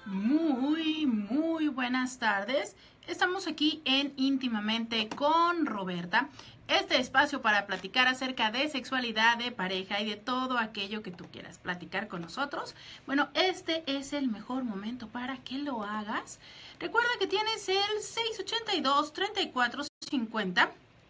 Muy buenas tardes. Estamos aquí en Íntimamente con Roberta. Este espacio para platicar acerca de sexualidad, de pareja y de todo aquello que tú quieras platicar con nosotros. Bueno, este es el mejor momento para que lo hagas. Recuerda que tienes el 682-3450,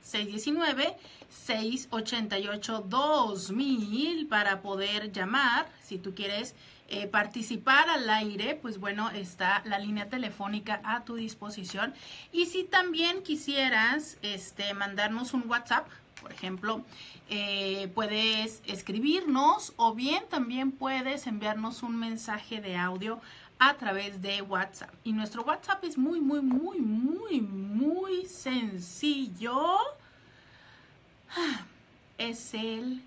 619-688-2000 para poder llamar si tú quieres participar al aire. Pues bueno, está la línea telefónica a tu disposición. Y si también quisieras mandarnos un WhatsApp, por ejemplo, puedes escribirnos o bien también puedes enviarnos un mensaje de audio a través de WhatsApp. Y nuestro WhatsApp es muy sencillo. Es el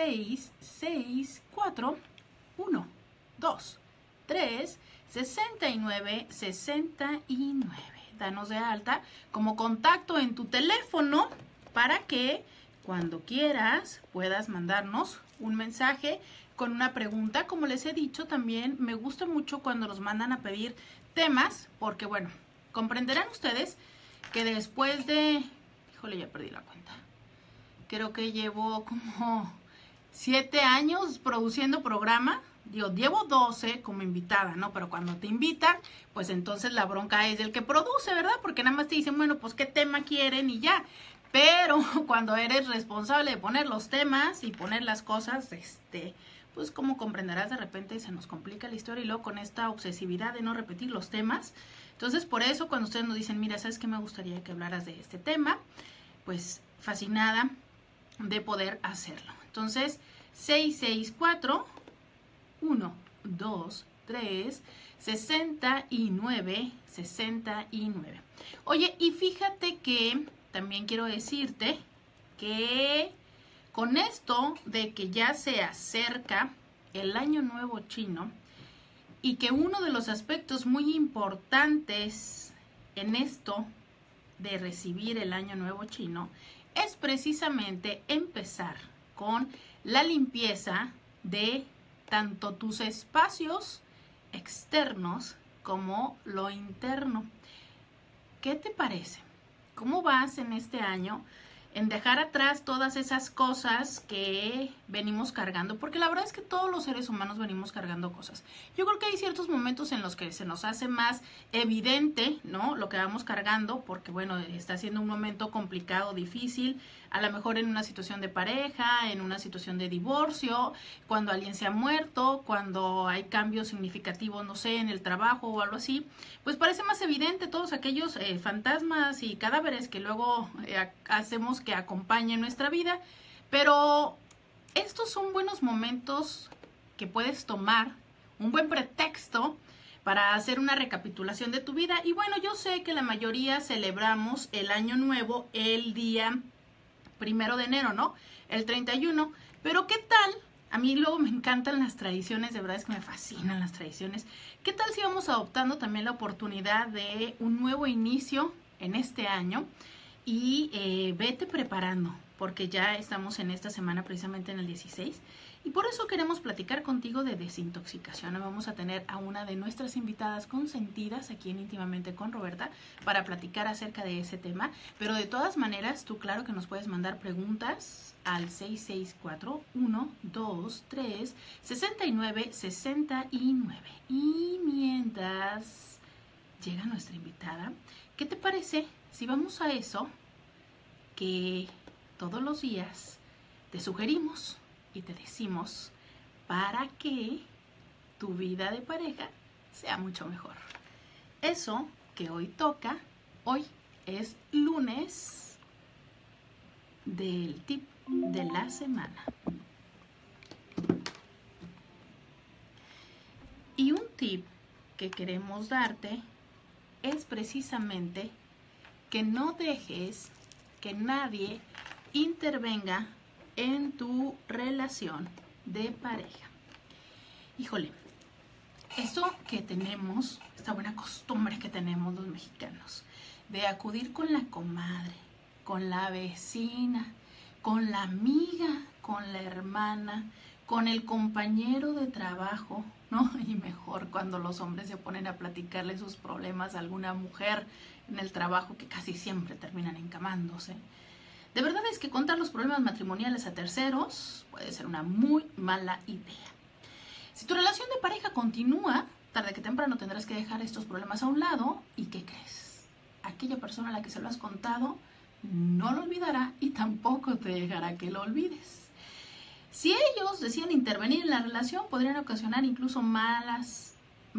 664-123-6969. Danos de alta como contacto en tu teléfono para que cuando quieras puedas mandarnos un mensaje con una pregunta. Como les he dicho, también me gusta mucho cuando nos mandan a pedir temas, porque bueno, comprenderán ustedes que después de... Híjole, ya perdí la cuenta. Creo que llevo como 7 años produciendo programa. Yo llevo 12 como invitada, ¿no? Pero cuando te invitan, pues entonces la bronca es del que produce, ¿verdad? Porque nada más te dicen, bueno, pues qué tema quieren y ya. Pero cuando eres responsable de poner los temas y poner las cosas, pues como comprenderás, de repente se nos complica la historia y luego con esta obsesividad de no repetir los temas. Entonces, por eso cuando ustedes nos dicen, mira, ¿sabes qué? Me gustaría que hablaras de este tema, pues fascinada de poder hacerlo. Entonces, 664-123-6969. Oye, y fíjate que también quiero decirte que con esto de que ya se acerca el Año Nuevo Chino y que uno de los aspectos muy importantes en esto de recibir el Año Nuevo Chino es precisamente empezar con la limpieza de tanto tus espacios externos como lo interno. ¿Qué te parece? ¿Cómo vas en este año en dejar atrás todas esas cosas que venimos cargando? Porque la verdad es que todos los seres humanos venimos cargando cosas. Yo creo que hay ciertos momentos en los que se nos hace más evidente, ¿no?, lo que vamos cargando, porque bueno, está siendo un momento complicado, difícil, a lo mejor en una situación de pareja, en una situación de divorcio, cuando alguien se ha muerto, cuando hay cambios significativos, no sé, en el trabajo o algo así, pues parece más evidente todos aquellos fantasmas y cadáveres que luego hacemos que acompañen nuestra vida. Pero estos son buenos momentos que puedes tomar, un buen pretexto para hacer una recapitulación de tu vida. Y bueno, yo sé que la mayoría celebramos el Año Nuevo el día 1 de enero, ¿no? El 31. Pero ¿qué tal? A mí luego me encantan las tradiciones, de verdad es que me fascinan las tradiciones. ¿Qué tal si vamos adoptando también la oportunidad de un nuevo inicio en este año? Y vete preparando, porque ya estamos en esta semana precisamente en el 16. Y por eso queremos platicar contigo de desintoxicación. Hoy vamos a tener a una de nuestras invitadas consentidas aquí en Íntimamente con Roberta para platicar acerca de ese tema. Pero de todas maneras, tú claro que nos puedes mandar preguntas al 664-123-6969. Y mientras llega nuestra invitada, ¿qué te parece si vamos a eso que todos los días te sugerimos y te decimos para que tu vida de pareja sea mucho mejor? Eso que hoy toca, hoy es lunes del tip de la semana. Y un tip que queremos darte es precisamente que no dejes que nadie intervenga en tu relación de pareja. Híjole, eso que tenemos, esta buena costumbre que tenemos los mexicanos, de acudir con la comadre, con la vecina, con la amiga, con la hermana, con el compañero de trabajo, ¿no? Y mejor cuando los hombres se ponen a platicarle sus problemas a alguna mujer en el trabajo, que casi siempre terminan encamándose. De verdad es que contar los problemas matrimoniales a terceros puede ser una muy mala idea. Si tu relación de pareja continúa, tarde que temprano tendrás que dejar estos problemas a un lado. ¿Y qué crees? Aquella persona a la que se lo has contado no lo olvidará y tampoco te dejará que lo olvides. Si ellos deciden intervenir en la relación, podrían ocasionar incluso malas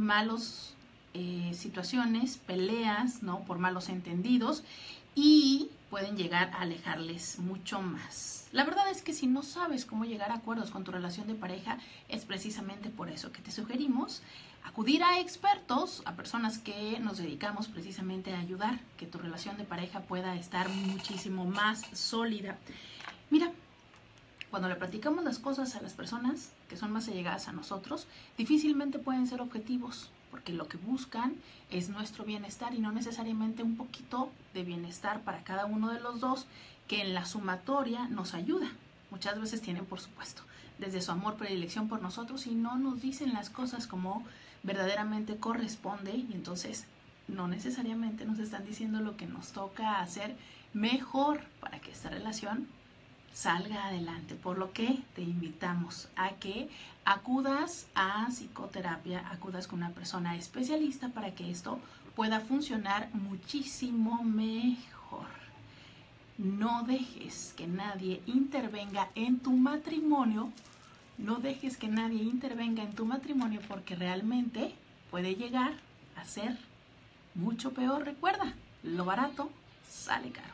situaciones, peleas, ¿no? Por malos entendidos, y pueden llegar a alejarles mucho más. La verdad es que si no sabes cómo llegar a acuerdos con tu relación de pareja, es precisamente por eso que te sugerimos acudir a expertos, a personas que nos dedicamos precisamente a ayudar que tu relación de pareja pueda estar muchísimo más sólida. Mira, cuando le platicamos las cosas a las personas que son más allegadas a nosotros, difícilmente pueden ser objetivos, porque lo que buscan es nuestro bienestar y no necesariamente un poquito de bienestar para cada uno de los dos, que en la sumatoria nos ayuda. Muchas veces tienen, por supuesto, desde su amor, predilección por nosotros, y no nos dicen las cosas como verdaderamente corresponde, y entonces no necesariamente nos están diciendo lo que nos toca hacer mejor para que esta relación salga adelante. Por lo que te invitamos a que acudas a psicoterapia, acudas con una persona especialista para que esto pueda funcionar muchísimo mejor. No dejes que nadie intervenga en tu matrimonio. No dejes que nadie intervenga en tu matrimonio, porque realmente puede llegar a ser mucho peor. Recuerda, lo barato sale caro.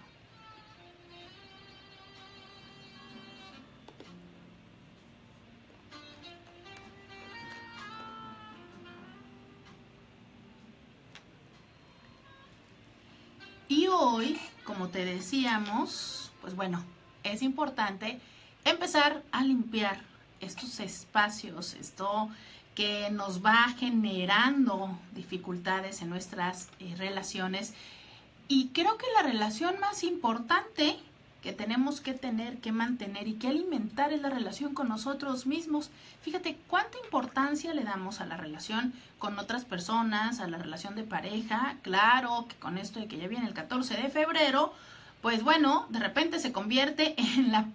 Y hoy, como te decíamos, pues bueno, es importante empezar a limpiar estos espacios, esto que nos va generando dificultades en nuestras relaciones. Y creo que la relación más importante que tenemos que tener, que mantener y que alimentar es la relación con nosotros mismos. Fíjate cuánta importancia le damos a la relación con otras personas, a la relación de pareja. Claro que con esto de que ya viene el 14 de febrero, pues bueno, de repente se convierte en la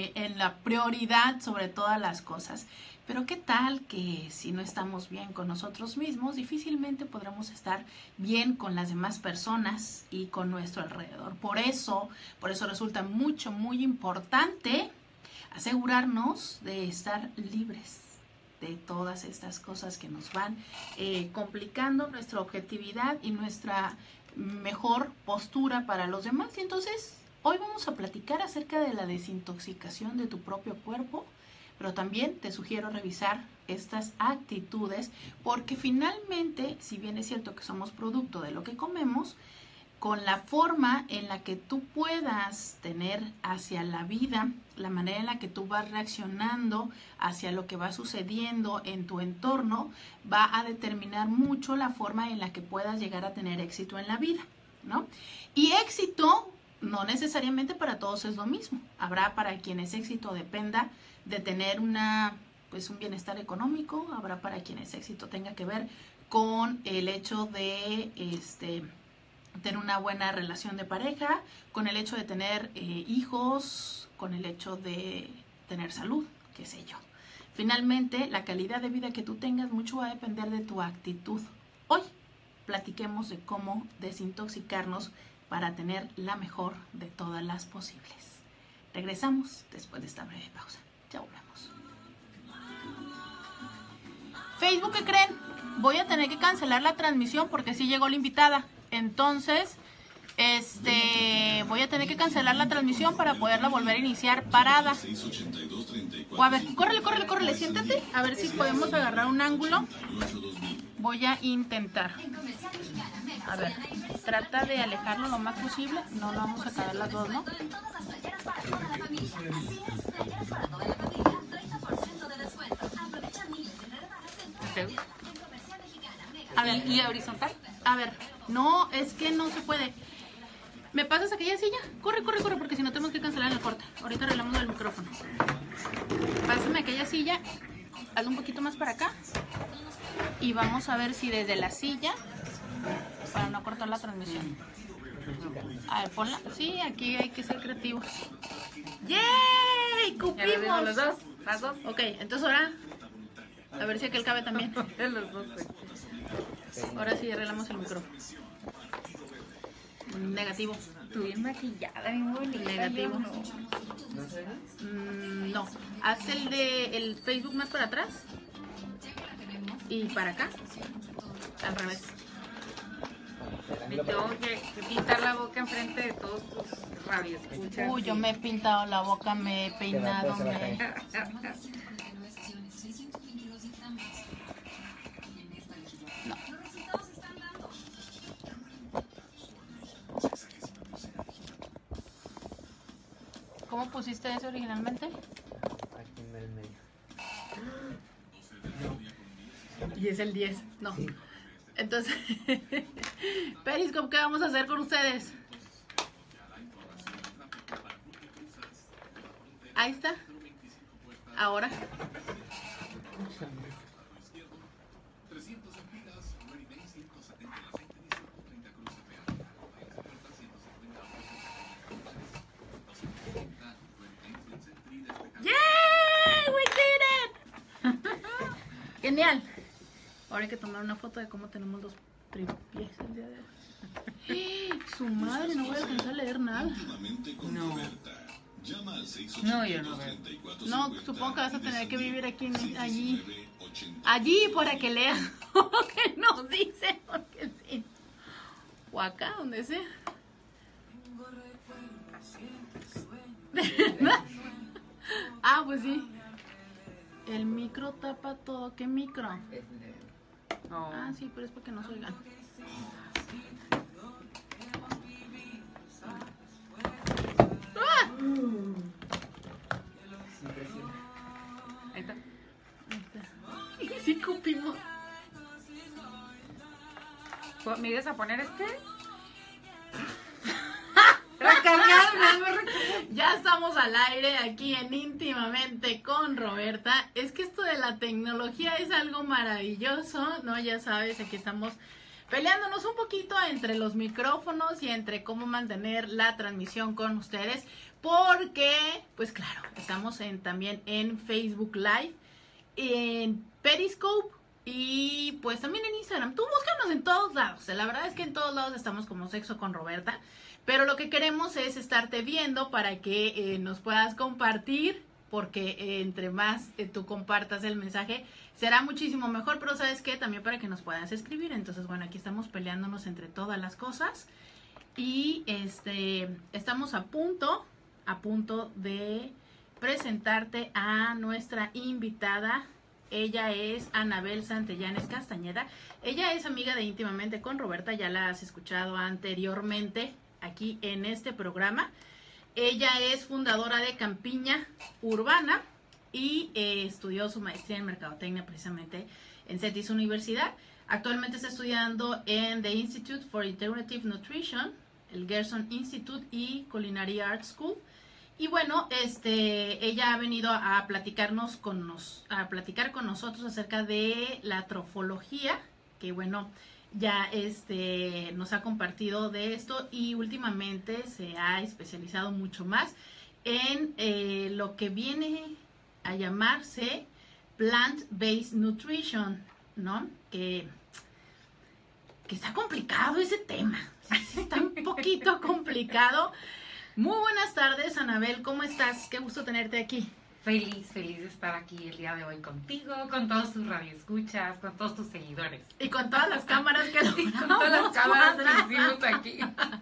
prioridad sobre todas las cosas. Pero qué tal que si no estamos bien con nosotros mismos, difícilmente podremos estar bien con las demás personas y con nuestro alrededor. Por eso resulta muy importante asegurarnos de estar libres de todas estas cosas que nos van complicando nuestra objetividad y nuestra mejor postura para los demás. Y entonces hoy vamos a platicar acerca de la desintoxicación de tu propio cuerpo, pero también te sugiero revisar estas actitudes, porque finalmente, si bien es cierto que somos producto de lo que comemos, con la forma en la que tú puedas tener hacia la vida, la manera en la que tú vas reaccionando hacia lo que va sucediendo en tu entorno, va a determinar mucho la forma en la que puedas llegar a tener éxito en la vida, ¿no? Y éxito no necesariamente para todos es lo mismo. Habrá para quienes éxito dependa de tener un bienestar económico, habrá para quienes éxito tenga que ver con el hecho de tener una buena relación de pareja, con el hecho de tener hijos, con el hecho de tener salud, qué sé yo. Finalmente, la calidad de vida que tú tengas mucho va a depender de tu actitud. Hoy platiquemos de cómo desintoxicarnos para tener la mejor de todas las posibles. Regresamos después de esta breve pausa. Ya volvemos. Facebook, ¿qué creen? Voy a tener que cancelar la transmisión porque sí llegó la invitada. Entonces, voy a tener que cancelar la transmisión para poderla volver a iniciar parada. O a ver, córrele, siéntate. A ver si podemos agarrar un ángulo. Voy a intentar. A ver, trata de alejarlo lo más posible. No lo vamos a caer las dos, ¿no? Okay. A ver, ¿y horizontal? A ver, no, es que no se puede. ¿Me pasas aquella silla? Corre, porque si no tenemos que cancelar el corte. Ahorita arreglamos el micrófono. Pásame aquella silla. Hazlo un poquito más para acá. y vamos a ver si desde la silla, para no cortar la transmisión. A ver, ponla. Sí, aquí hay que ser creativos. ¡Yay! ¡Cupimos! Los dos, las dos. Ok, entonces ahora, a ver si aquel cabe también. Los dos, pues. Ahora sí arreglamos el micrófono. Negativo. Tú bien maquillada, bien bonita. Negativo. No. Haz el de el Facebook más para atrás. Y para acá. Al revés. Me tengo que pintar la boca enfrente de todos tus radioescuchas. Uy, yo me he pintado la boca, me he peinado, me... No. ¿Cómo pusiste eso originalmente? Aquí en el medio. Y es el 10, no. Entonces, Periscope, ¿qué vamos a hacer con ustedes? Ahí está. Ahora. ¡Yay! ¡We did it! Genial. Ahora hay que tomar una foto de cómo tenemos los tripies el día de hoy. Su madre, no voy a alcanzar a leer nada. No. No, yo no veo. No, supongo que vas a tener que vivir aquí, allí. Allí para que leas lo que nos dice, porque sí. O acá, donde sea. Ah, pues sí. El micro tapa todo. ¿Qué micro? No. Ah, sí, pero es para que nos oigan. ¡Ah! Ahí está. Y sí cupimos. ¿Me ibas a poner este? Ya estamos al aire aquí en Íntimamente con Roberta. Es que esto de la tecnología es algo maravilloso, ¿no? Ya sabes, aquí estamos peleándonos un poquito entre los micrófonos y entre cómo mantener la transmisión con ustedes. Porque, pues claro, estamos también en Facebook Live, en Periscope y pues también en Instagram. Tú búscanos en todos lados. La verdad es que en todos lados estamos como Sexo con Roberta. Pero lo que queremos es estarte viendo para que nos puedas compartir, porque entre más tú compartas el mensaje, será muchísimo mejor. Pero ¿sabes qué? También para que nos puedas escribir. Entonces, bueno, aquí estamos peleándonos entre todas las cosas. Y estamos a punto de presentarte a nuestra invitada. Ella es Anabel Santellanes Castañeda. Ella es amiga de Íntimamente con Roberta. Ya la has escuchado anteriormente aquí en este programa. Ella es fundadora de Campiña Urbana y estudió su maestría en Mercadotecnia precisamente en CETIS Universidad. Actualmente está estudiando en The Institute for Integrative Nutrition, el Gerson Institute y Culinary Arts School. Y bueno, ella ha venido a platicar con nosotros acerca de la trofología, que bueno, ya nos ha compartido de esto y últimamente se ha especializado mucho más en lo que viene a llamarse Plant-Based Nutrition, ¿no? Que está complicado ese tema, está un poquito complicado. Muy buenas tardes, Anabel, ¿cómo estás? Qué gusto tenerte aquí. Feliz de estar aquí el día de hoy contigo, con todos tus radioescuchas, con todos tus seguidores. Y con todas las cámaras que con todas las cámaras que hicimos aquí.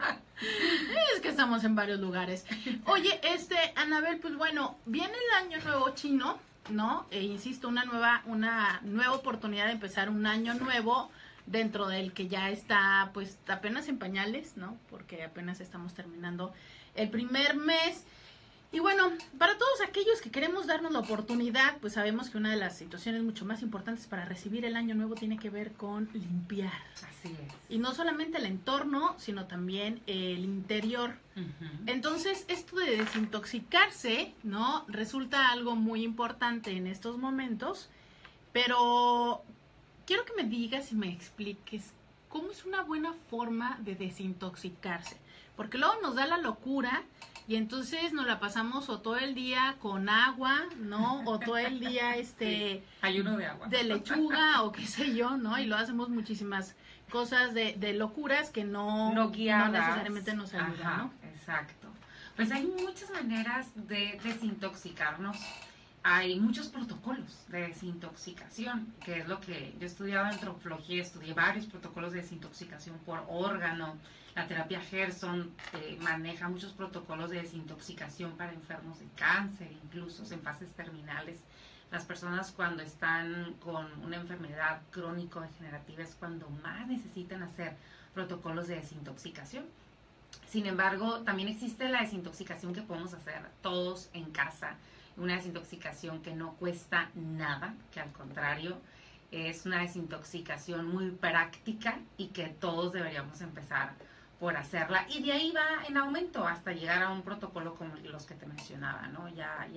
Es que estamos en varios lugares. Oye, Anabel, pues bueno, viene el año nuevo chino, ¿no? Insisto, una nueva oportunidad de empezar un año nuevo dentro del que ya está, pues, apenas en pañales, ¿no? Porque apenas estamos terminando el primer mes. Y bueno, para todos aquellos que queremos darnos la oportunidad, pues sabemos que una de las situaciones mucho más importantes para recibir el año nuevo tiene que ver con limpiar. Así es. Y no solamente el entorno, sino también el interior. Entonces, esto de desintoxicarse, ¿no? Resulta algo muy importante en estos momentos, pero quiero que me digas y me expliques cómo es una buena forma de desintoxicarse. Porque luego nos da la locura y entonces nos la pasamos o todo el día con agua, ¿no? O todo el día Sí, ayuno de agua. de lechuga o qué sé yo, ¿no? Y luego hacemos muchísimas cosas de locuras que no guiadas. no necesariamente nos ayudan, Ajá, ¿no? exacto. Pues hay muchas maneras de desintoxicarnos. Hay muchos protocolos de desintoxicación, que es lo que yo he estudiado en antropología, estudié varios protocolos de desintoxicación por órgano. La terapia Gerson maneja muchos protocolos de desintoxicación para enfermos de cáncer, incluso en fases terminales. Las personas cuando están con una enfermedad crónico-degenerativa es cuando más necesitan hacer protocolos de desintoxicación. Sin embargo, también existe la desintoxicación que podemos hacer todos en casa, una desintoxicación que no cuesta nada, que al contrario es una desintoxicación muy práctica y que todos deberíamos empezar por hacerla, y de ahí va en aumento hasta llegar a un protocolo como los que te mencionaba, ¿no? Ya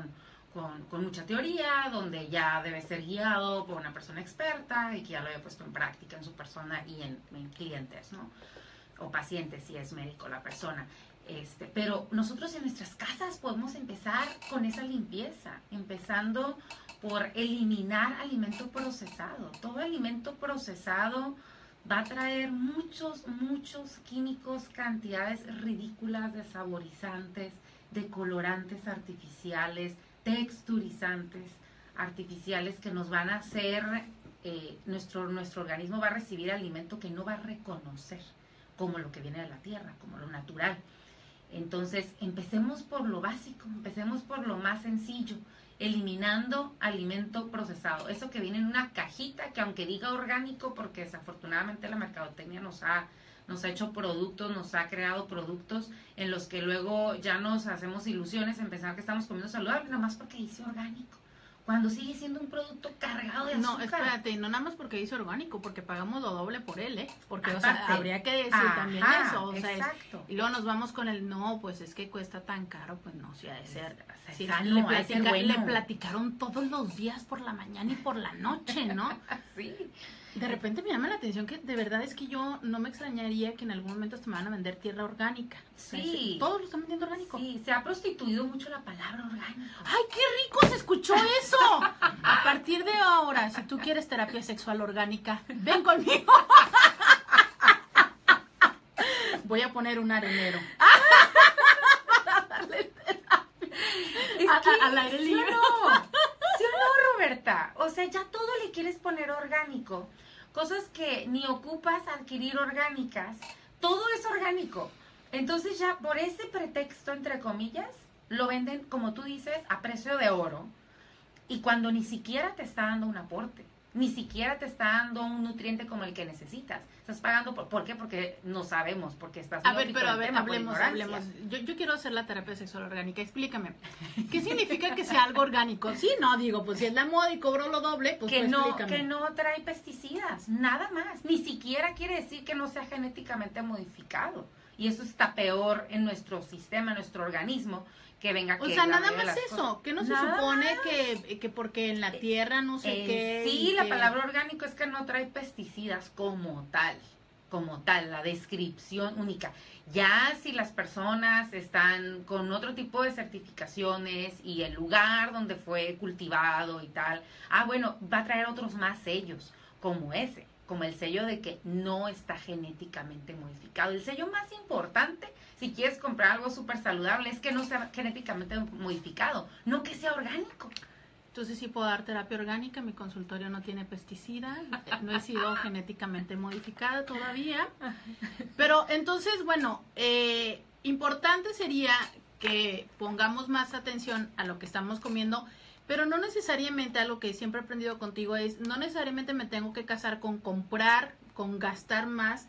con mucha teoría, donde ya debe ser guiado por una persona experta y que ya lo haya puesto en práctica en su persona y en clientes, ¿no? O pacientes, si es médico la persona. Pero nosotros en nuestras casas podemos empezar con esa limpieza, empezando por eliminar alimento procesado. Todo alimento procesado va a traer muchos químicos, cantidades ridículas de saborizantes, de colorantes artificiales, texturizantes artificiales que nos van a hacer, nuestro organismo va a recibir alimento que no va a reconocer como lo que viene de la tierra, como lo natural. Entonces, empecemos por lo básico, empecemos por lo más sencillo, eliminando alimento procesado. Eso que viene en una cajita, que aunque diga orgánico, porque desafortunadamente la mercadotecnia nos ha hecho productos, nos ha creado productos en los que luego ya nos hacemos ilusiones en pensar que estamos comiendo saludable, nada más porque dice orgánico, cuando sigue siendo un producto cargado de azúcar. No, espérate, no nada más porque dice orgánico, porque pagamos lo doble por él, ¿eh? Porque, Aparte, o sea, habría que decir también eso, o sea, exacto. y luego nos vamos con el, no, pues es que cuesta tan caro, pues no, si ha de ser, si sano, ha de ser bueno. le platicaron todos los días por la mañana y por la noche, ¿no? Sí. De repente me llama la atención que de verdad es que yo no me extrañaría que en algún momento te van a vender tierra orgánica. Sí. O sea, todos lo están vendiendo orgánico. Sí, se ha prostituido mucho la palabra orgánico. ¡Ay, qué rico se escuchó eso! A partir de ahora, si tú quieres terapia sexual orgánica, ven conmigo. Voy a poner un arenero. Para darle terapia. Al aire libre. ¿Sí o no, Roberta? O sea, ya todo le quieres poner orgánico. Cosas que ni ocupas adquirir orgánicas. Todo es orgánico. Entonces ya por ese pretexto, entre comillas, lo venden, como tú dices, a precio de oro. Y cuando ni siquiera te está dando un aporte, ni siquiera te está dando un nutriente como el que necesitas. Estás pagando, ¿por qué? Porque no sabemos, porque estás... A ver, pero a ver, hablemos. Yo quiero hacer la terapia sexual orgánica. Explícame. ¿Qué significa que sea algo orgánico? Sí, no, digo, pues si es la moda y cobro lo doble, pues explícame. Que no trae pesticidas, nada más. Ni siquiera quiere decir que no sea genéticamente modificado. Y eso está peor en nuestro sistema, en nuestro organismo, que venga que... O sea, nada más eso, que no se supone que porque en la tierra no sé qué... Sí, la palabra orgánico es que no trae pesticidas como tal, la descripción única. Ya si las personas están con otro tipo de certificaciones y el lugar donde fue cultivado y tal, bueno, va a traer otros más sellos, como ese, como el sello de que no está genéticamente modificado. El sello más importante, si quieres comprar algo súper saludable, es que no sea genéticamente modificado, no que sea orgánico. Entonces sí puedo dar terapia orgánica, mi consultorio no tiene pesticidas, no he sido genéticamente modificada todavía. Pero entonces, bueno, importante sería que pongamos más atención a lo que estamos comiendo, pero no necesariamente, algo que siempre he aprendido contigo es, no necesariamente me tengo que casar con comprar, con gastar más,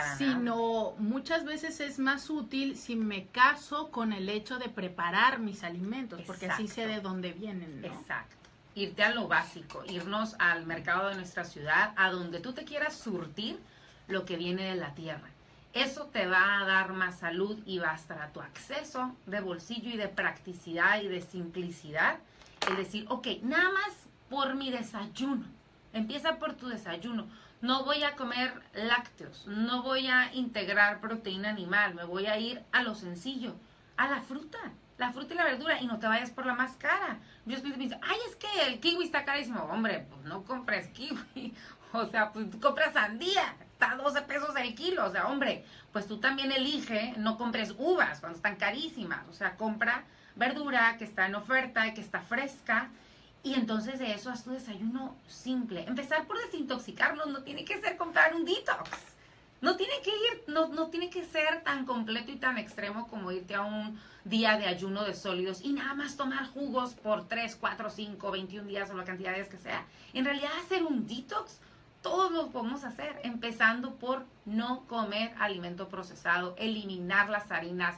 sino muchas veces es más útil si me caso con el hecho de preparar mis alimentos, porque así sé de dónde vienen, ¿no? Exacto. Irte a lo básico, irnos al mercado de nuestra ciudad, a donde tú te quieras surtir lo que viene de la tierra. Eso te va a dar más salud y va a estar a tu acceso de bolsillo y de practicidad y de simplicidad. Es decir, ok, nada más por mi desayuno, Empieza por tu desayuno. No voy a comer lácteos, no voy a integrar proteína animal, me voy a ir a lo sencillo, a la fruta y la verdura, y no te vayas por la más cara. Yo me dicen, ay, es que el kiwi está carísimo. Hombre, pues no compres kiwi, o sea, pues tú compras sandía, está a 12 pesos el kilo, o sea, hombre, pues tú también elige, no compres uvas cuando están carísimas, o sea, compra verdura que está en oferta y que está fresca. Y entonces de eso haz tu desayuno simple. Empezar por desintoxicarnos, no tiene que ser comprar un detox. No tiene que ir, no tiene que ser tan completo y tan extremo como irte a un día de ayuno de sólidos y nada más tomar jugos por 3, 4, 5, 21 días o la cantidad de días que sea. En realidad hacer un detox, todos lo podemos hacer, empezando por no comer alimento procesado, eliminar las harinas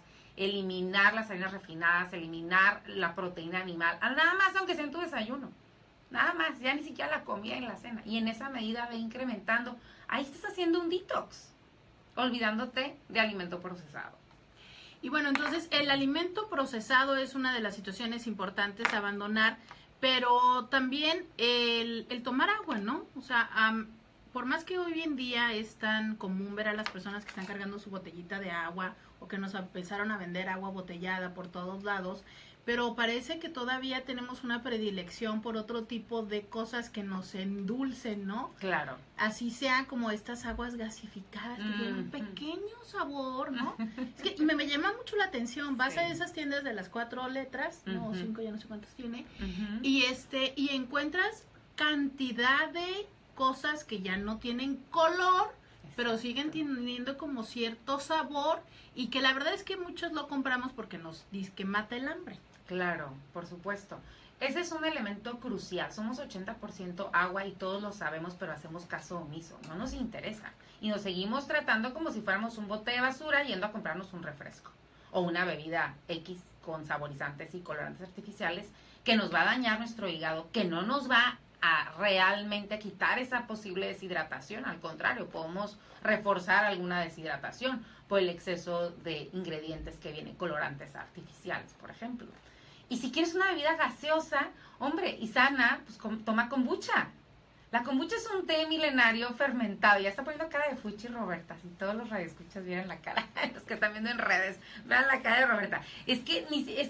refinadas, eliminar la proteína animal, nada más aunque sea en tu desayuno, nada más, ya ni siquiera la comida en la cena, y en esa medida ve incrementando, ahí estás haciendo un detox, olvidándote de alimento procesado. Y bueno, entonces el alimento procesado es una de las situaciones importantes a abandonar, pero también el tomar agua, ¿no? O sea, por más que hoy en día es tan común ver a las personas que están cargando su botellita de agua o que nos empezaron a vender agua botellada por todos lados, pero parece que todavía tenemos una predilección por otro tipo de cosas que nos endulcen, ¿no? Claro. Así sea como estas aguas gasificadas que tienen un pequeño sabor, ¿no? Es que me llama mucho la atención. Vas a esas tiendas de las 4 letras, no, 5, ya no sé cuántas tiene, y encuentras cantidad de cosas que ya no tienen color, pero siguen teniendo como cierto sabor, y que la verdad es que muchos lo compramos porque nos dice que mata el hambre. Claro, por supuesto. Ese es un elemento crucial. Somos 80% agua y todos lo sabemos, pero hacemos caso omiso. No nos interesa. Y nos seguimos tratando como si fuéramos un bote de basura yendo a comprarnos un refresco o una bebida X con saborizantes y colorantes artificiales que nos va a dañar nuestro hígado, que no nos va a realmente quitar esa posible deshidratación. Al contrario, podemos reforzar alguna deshidratación por el exceso de ingredientes que vienen, colorantes artificiales, por ejemplo. Y si quieres una bebida gaseosa, hombre, y sana, pues toma kombucha. La kombucha es un té milenario fermentado. Ya está poniendo cara de Fuchi Roberta. Si todos los radioescuchas vieran la cara, los que están viendo en redes, vean la cara de Roberta. Es que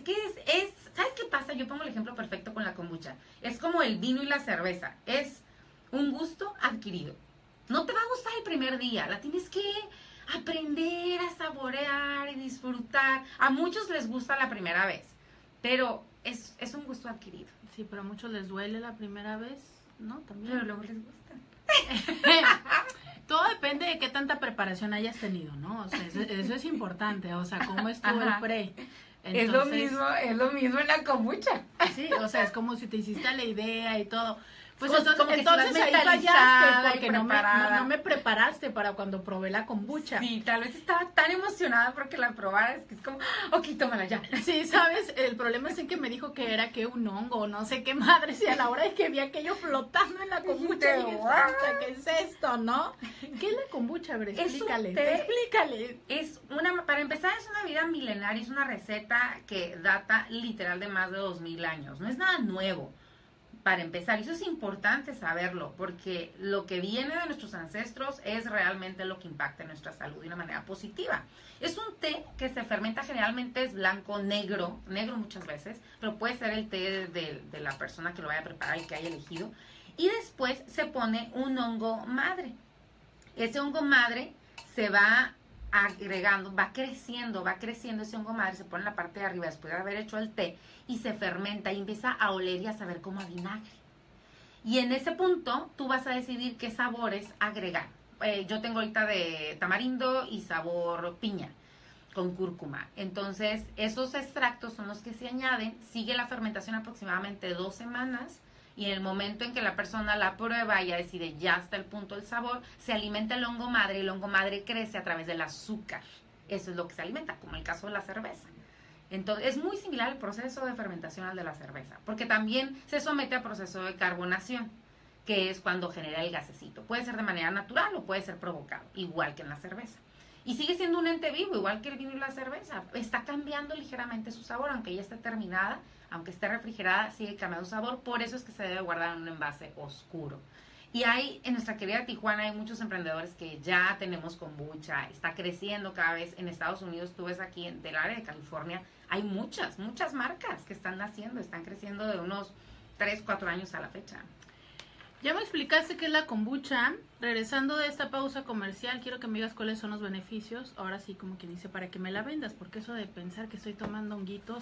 ¿sabes qué pasa? Yo pongo el ejemplo perfecto con la kombucha. Es como el vino y la cerveza. Es un gusto adquirido. No te va a gustar el primer día. La tienes que aprender a saborear y disfrutar. A muchos les gusta la primera vez, pero es un gusto adquirido. Sí, pero a muchos les duele la primera vez, ¿no? También. Pero luego les gusta. Todo depende de qué tanta preparación hayas tenido, ¿no? O sea, eso es importante. O sea, cómo estuvo el pre. Entonces, es lo mismo en la kombucha. Sí, o sea, es como si te hiciste la idea y todo. Pues como entonces si ahí fallaste porque no me preparaste para cuando probé la kombucha. Sí, tal vez estaba tan emocionada porque la probaras que es como, ok, tómala ya. Sí, ¿sabes? El problema es en que me dijo que era que un hongo o no sé qué madre, y a la hora de que vi aquello flotando en la kombucha, dije, ¿qué es esto, no? ¿Qué es la kombucha? A ver, explícale. Para empezar, es una vida milenaria, es una receta que data literal de más de 2000 años. No es nada nuevo. Para empezar, eso es importante saberlo, porque lo que viene de nuestros ancestros es realmente lo que impacta en nuestra salud de una manera positiva. Es un té que se fermenta, generalmente es blanco, negro muchas veces, pero puede ser el té de la persona que lo vaya a preparar y que haya elegido. Y después se pone un hongo madre. Ese hongo madre se va agregando, va creciendo ese hongo madre, se pone en la parte de arriba después de haber hecho el té y se fermenta y empieza a oler y a saber como a vinagre. Y en ese punto tú vas a decidir qué sabores agregar. Yo tengo ahorita de tamarindo y sabor piña con cúrcuma. Entonces esos extractos son los que se añaden, sigue la fermentación aproximadamente 2 semanas. Y en el momento en que la persona la prueba y ya decide ya está el punto del sabor, se alimenta el hongo madre y el hongo madre crece a través del azúcar. Eso es lo que se alimenta, como el caso de la cerveza. Entonces, es muy similar el proceso de fermentación al de la cerveza, porque también se somete a proceso de carbonación, que es cuando genera el gasecito. Puede ser de manera natural o puede ser provocado, igual que en la cerveza. Y sigue siendo un ente vivo, igual que el vino y la cerveza. Está cambiando ligeramente su sabor, aunque ya esté terminada, aunque esté refrigerada, sigue cambiando su sabor. Por eso es que se debe guardar en un envase oscuro. Y hay, en nuestra querida Tijuana, hay muchos emprendedores que ya tenemos kombucha, está creciendo cada vez. En Estados Unidos, tú ves aquí del área de California, hay muchas marcas que están naciendo, están creciendo de unos 3, 4 años a la fecha. Ya me explicaste qué es la kombucha. Regresando de esta pausa comercial, quiero que me digas cuáles son los beneficios. Ahora sí, como que dice, para que me la vendas, porque eso de pensar que estoy tomando honguitos,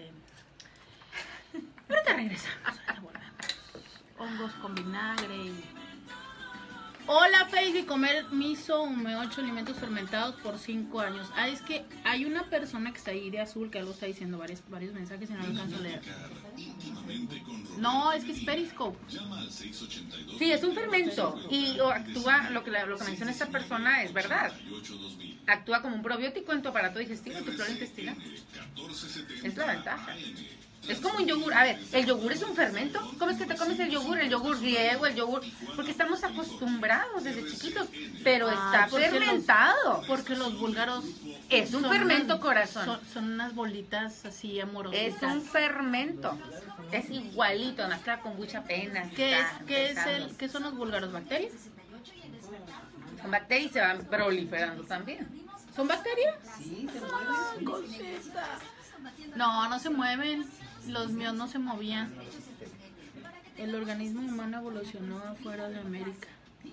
Ahorita regresamos, ahorita volvemos. Hongos con vinagre y... Hola, Face, y comer miso, 8 alimentos fermentados por 5 años. Ah, es que hay una persona que está ahí de azul que algo está diciendo, varios mensajes y no lo alcanzo a leer. No, es que es Periscope. Sí, es un fermento y actúa, lo que menciona esta persona es verdad. Actúa como un probiótico en tu aparato digestivo, en tu flora intestinal. Es la ventaja. Es como un yogur. A ver, ¿el yogur es un fermento? ¿Cómo es que te comes el yogur? El yogur griego, el yogur... Porque estamos acostumbrados desde chiquitos, pero está fermentado. Porque los búlgaros... Es un fermento, corazón. Son unas bolitas así amorosas. Es un fermento. Es igualito, más que la kombucha apenas. ¿Qué son los búlgaros? ¿Bacterias? Son bacterias y se van proliferando también. ¿Son bacterias? Sí, se mueve. No se mueven. Los míos no se movían. El organismo humano evolucionó afuera de América.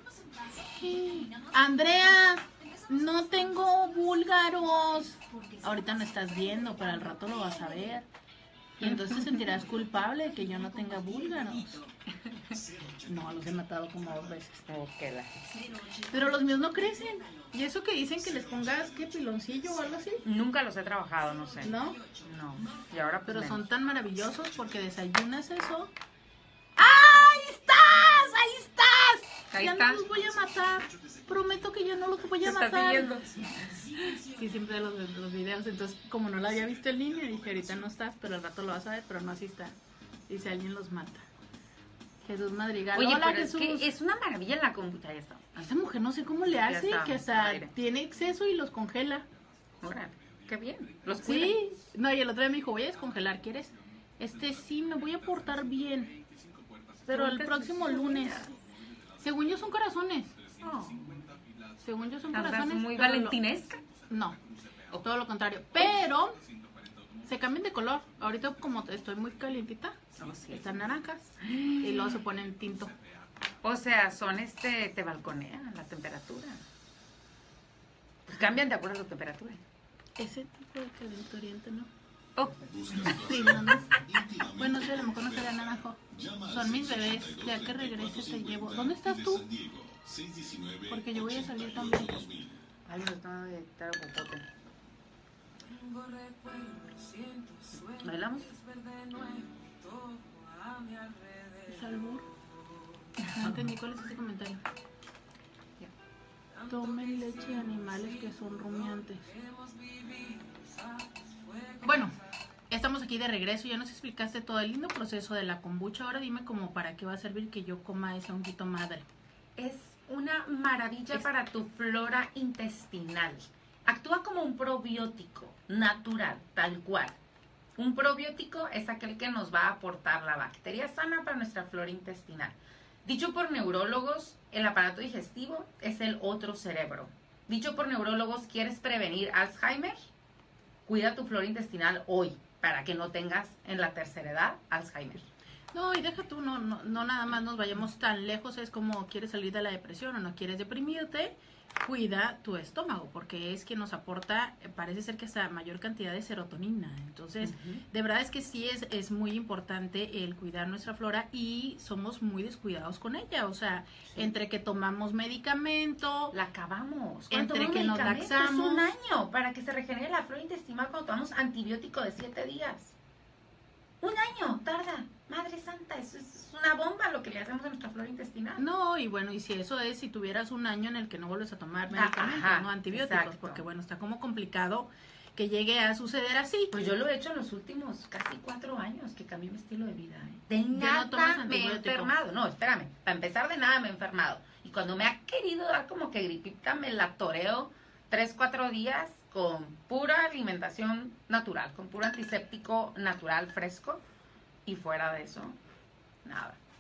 Andrea, no tengo búlgaros. Ahorita no estás viendo, pero al rato lo vas a ver. Y entonces te sentirás culpable de que yo no tenga búlgaros. No, los he matado como 2 veces. Pero los míos no crecen. ¿Y eso que dicen que les pongas, qué, piloncillo o algo así? Nunca los he trabajado, no sé. ¿No? No. Y ahora pues, pero son tan maravillosos porque desayunas eso. ¡Ahí estás! ¡Ahí estás! Ahí ya está. no los voy a matar. Prometo que ya no los voy a matar. ¿Estás siguiendo? Sí, siempre los videos. Entonces, como no lo había visto en línea, dije, ahorita no estás, pero al rato lo vas a ver, pero no, así está. Dice, alguien los mata. Jesús Madrigal. Oye, hola, pero Jesús. es que es una maravilla la kombucha, ya está. A esa mujer no sé cómo le hace, está, que hasta aire. tiene exceso y los congela. Órale, qué bien. Los cuida. Sí, no, y el otro día me dijo, voy a descongelar, ¿quieres? Sí, me voy a portar bien. Pero el próximo lunes. Según yo son corazones. Oh, Según yo son andas corazones. muy pero valentinesca. No, todo lo contrario. Pero se cambian de color. Ahorita como estoy muy calientita, Oh, sí. están naranjas y luego se ponen tinto. O sea, son te balconean la temperatura. Pues cambian de acuerdo a tu temperatura. Ese tipo de calenturiente, ¿no? Oh, Sí, no. Bueno, sí, a lo mejor no sería naranjo. Son mis bebés. Ya que regrese te llevo. ¿Dónde estás tú? Porque yo voy a salir también. ay, no está de taro popote. ¿Bailamos? ¿Es albur? No entendí cuál es ese comentario. Tomen leche de animales que son rumiantes. Bueno, estamos aquí de regreso. Ya nos explicaste todo el lindo proceso de la kombucha. Ahora dime como para qué va a servir que yo coma ese honguito madre. Es una maravilla para tu flora intestinal. Actúa como un probiótico natural, tal cual. Un probiótico es aquel que nos va a aportar la bacteria sana para nuestra flora intestinal. Dicho por neurólogos, el aparato digestivo es el otro cerebro. Dicho por neurólogos, ¿quieres prevenir Alzheimer? Cuida tu flora intestinal hoy para que no tengas en la tercera edad Alzheimer. No, y deja tú, no nada más nos vayamos tan lejos. Es como quieres salir de la depresión o no quieres deprimirte. Cuida tu estómago, porque es que nos aporta, parece ser que hasta mayor cantidad de serotonina. Entonces, de verdad es que sí es muy importante el cuidar nuestra flora y somos muy descuidados con ella. O sea, entre que tomamos medicamento, La acabamos. Entre que nos laxamos. Un año para que se regenere la flora intestinal cuando tomamos antibiótico de 7 días. Un año tarda. Madre santa, eso es una bomba lo que le hacemos a nuestra flora intestinal. no, y bueno, y si eso es, si tuvieras un año en el que no vuelves a tomar medicamentos, ajá, no antibióticos, exacto. porque bueno, está como complicado que llegue a suceder así. Pues yo lo he hecho en los últimos casi 4 años que cambié mi estilo de vida. De Ya no nada tomas me he antibiótico. enfermado. No, espérame. Para empezar, de nada me he enfermado. Y cuando me ha querido dar como que gripita, me la toreo 3, 4 días con pura alimentación natural, con puro antiséptico natural fresco. Y fuera de eso, nada.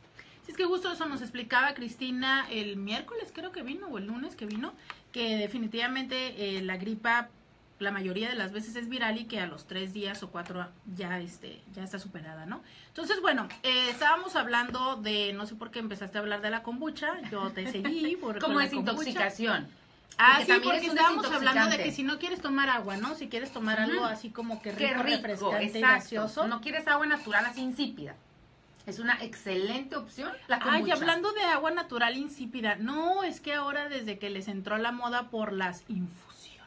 Sí, es que justo eso nos explicaba Cristina el miércoles, creo que vino, o el lunes que vino, que definitivamente la gripa la mayoría de las veces es viral y que a los 3 días o 4 ya está superada, ¿no? Entonces, bueno, estábamos hablando de, no sé por qué empezaste a hablar de la kombucha, yo te seguí por Como con la desintoxicación. Ah, sí, también porque es un estábamos hablando de desintoxicante. que si no quieres tomar agua, ¿no? Si quieres tomar algo así como que Qué rico, rico, refrescante y exacto. gaseoso. No quieres agua natural así insípida. Es una excelente opción la Ay, kombucha. hablando de agua natural insípida, no, es que ahora desde que les entró la moda por las infusiones.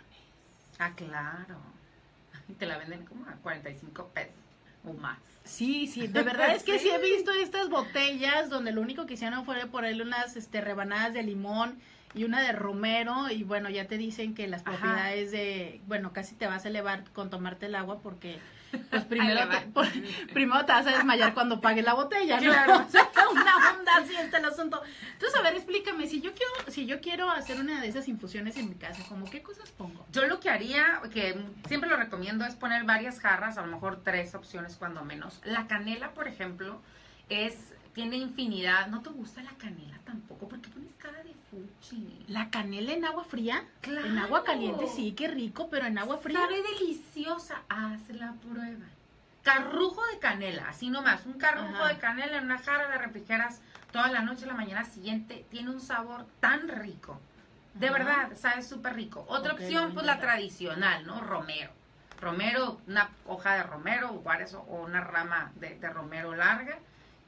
Ah, claro. Te la venden como a 45 pesos o más. Sí, sí, de verdad es que sí he visto estas botellas donde lo único que hicieron fue ponerle unas rebanadas de limón y una de romero y bueno, ya te dicen que las propiedades de, bueno, casi te vas a elevar con tomarte el agua porque pues primero te vas a desmayar cuando pagues la botella, ¿no? Claro. O sea, una onda así está el asunto. Entonces, a ver, explícame, si yo quiero hacer una de esas infusiones en mi casa, ¿cómo qué cosas pongo? Yo lo que haría, que siempre lo recomiendo, es poner varias jarras, a lo mejor 3 opciones cuando menos. La canela, por ejemplo, tiene infinidad. ¿No te gusta la canela tampoco? ¿Por qué pones cara de fuchi? ¿La canela en agua fría? Claro. En agua caliente, sí, qué rico, pero en agua fría. Sabe deliciosa. Haz la prueba. Carrujo de canela, así nomás. Un carrujo de canela en una jarra, la refrigeras toda la noche, la mañana siguiente. Tiene un sabor tan rico. De verdad, sabe súper rico. Otra opción, pues la tradicional, ¿no? Romero. Romero, una hoja de romero o una rama de romero larga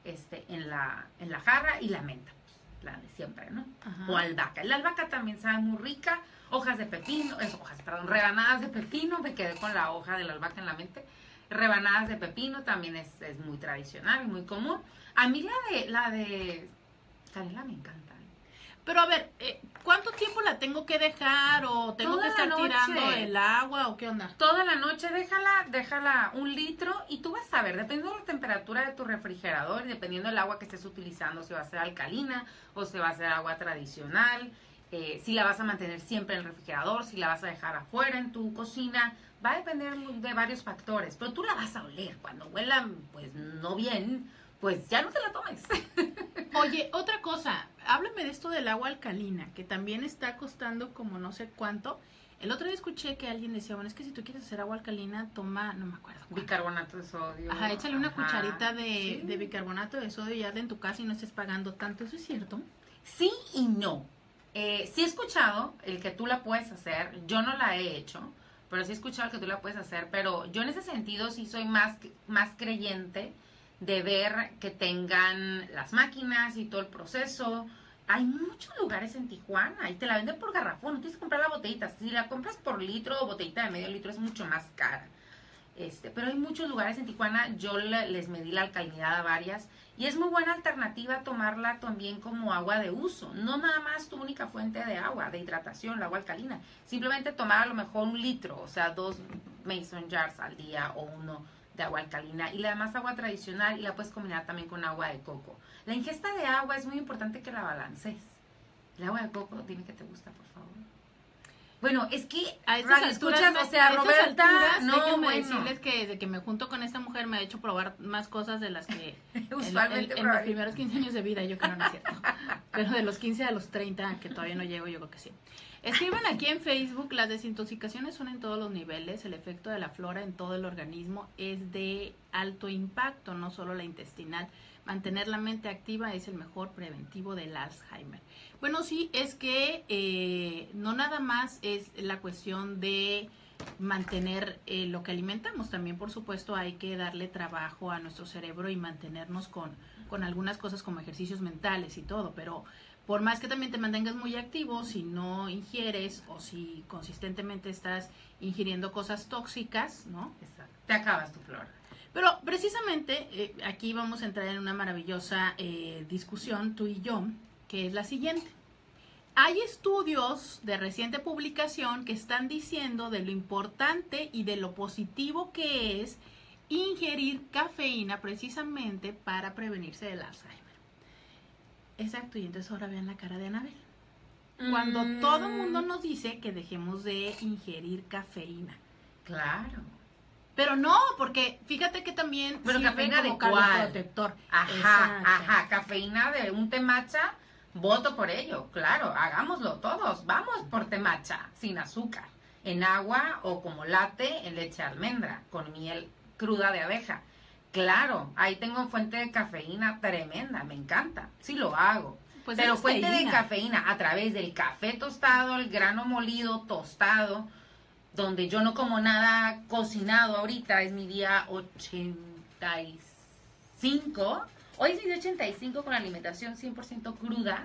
en la jarra y la menta. La de siempre, ¿no? O albahaca. La albahaca también sabe muy rica. Hojas de pepino, rebanadas de pepino. Me quedé con la hoja de la albahaca en la mente. Rebanadas de pepino también es muy tradicional y muy común. A mí la de canela me encanta. Pero a ver, ¿cuánto tiempo la tengo que dejar o tengo Toda que estar la noche. tirando el agua o qué onda? Toda la noche déjala 1 litro y tú vas a ver, dependiendo de la temperatura de tu refrigerador y dependiendo del agua que estés utilizando, si va a ser alcalina o si va a ser agua tradicional, si la vas a mantener siempre en el refrigerador, si la vas a dejar afuera en tu cocina, va a depender de varios factores, pero tú la vas a oler. Cuando huela, pues no bien, pues ya no te la tomes. Oye, otra cosa, háblame de esto del agua alcalina, que también está costando como no sé cuánto. El otro día escuché que alguien decía, bueno, es que si tú quieres hacer agua alcalina, toma, no me acuerdo cuánto. Bicarbonato de sodio. Ajá, échale una cucharita de bicarbonato de sodio ya de en tu casa y no estés pagando tanto, ¿eso es cierto? Sí y no. Sí he escuchado el que tú la puedes hacer, yo no la he hecho, pero sí he escuchado el que tú la puedes hacer, pero yo en ese sentido sí soy más creyente de ver que tengan las máquinas y todo el proceso. Hay muchos lugares en Tijuana y te la venden por garrafón, no tienes que comprar la botellita. Si la compras por litro o botellita de medio litro es mucho más cara. Pero hay muchos lugares en Tijuana, yo les medí la alcalinidad a varias y es muy buena alternativa tomarla también como agua de uso. No nada más tu única fuente de agua, de hidratación, la agua alcalina. Simplemente tomar a lo mejor 1 litro, o sea, 2 mason jars al día o 1 de agua alcalina y la demás agua tradicional y la puedes combinar también con agua de coco. La ingesta de agua es muy importante que la balances. El agua de coco, dime que te gusta, por favor. Bueno, es que a esas alturas, escuchas, o sea, Roberta, déjenme decirles que desde que me junto con esta mujer me ha hecho probar más cosas de las que usualmente en los primeros 15 años de vida, yo creo, no es cierto. Pero de los 15 a los 30, que todavía no llego, yo creo que sí. Escriban aquí en Facebook, las desintoxicaciones son en todos los niveles, el efecto de la flora en todo el organismo es de alto impacto, no solo la intestinal. Mantener la mente activa es el mejor preventivo del Alzheimer. Bueno, sí, es que no nada más es la cuestión de mantener lo que alimentamos, también por supuesto hay que darle trabajo a nuestro cerebro y mantenernos con algunas cosas como ejercicios mentales y todo, pero por más que también te mantengas muy activo, si no ingieres o si consistentemente estás ingiriendo cosas tóxicas, ¿no? Exacto. Te acabas tu flora. Pero precisamente aquí vamos a entrar en una maravillosa discusión, tú y yo, que es la siguiente. Hay estudios de reciente publicación que están diciendo de lo importante y de lo positivo que es ingerir cafeína precisamente para prevenirse del Alzheimer. Exacto, y entonces ahora vean la cara de Anabel. Cuando todo el mundo nos dice que dejemos de ingerir cafeína. Claro. Pero no, porque fíjate que también pero sirve cafeína como de cuál. cardioprotector. Ajá, cafeína de un té matcha, voto por ello, claro, hagámoslo todos, vamos por té matcha, sin azúcar, en agua o como latte en leche de almendra, con miel cruda de abeja. Claro, ahí tengo fuente de cafeína tremenda, me encanta, sí lo hago. Pues Pero es fuente de teína. cafeína a través del café tostado, el grano molido, tostado, donde yo no como nada cocinado ahorita, es mi día 85. Hoy es mi día 85 con alimentación 100% cruda.